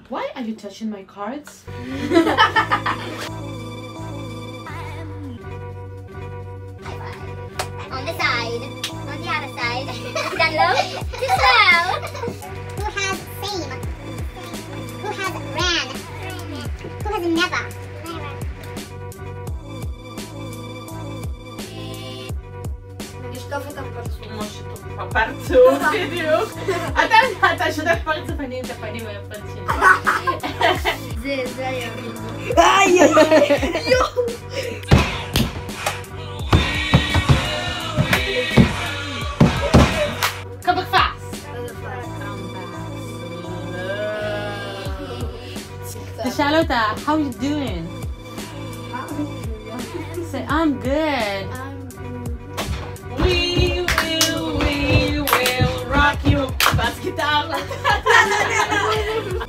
Why are you touching my cards? On the side. On the other side. Down low. Too slow. Who has same? Who has ran? Who has never? לשטוף את הפרצוף. כמו שטוף בפרצוף, בדיוק. אתה שוטף פרצוף, אני את הפנים היפות שלי. זה היה. איי איי איי. Come back fast. תשאל אותה, how you doing? Say, I'm good. We will rock you. בס גיטרה.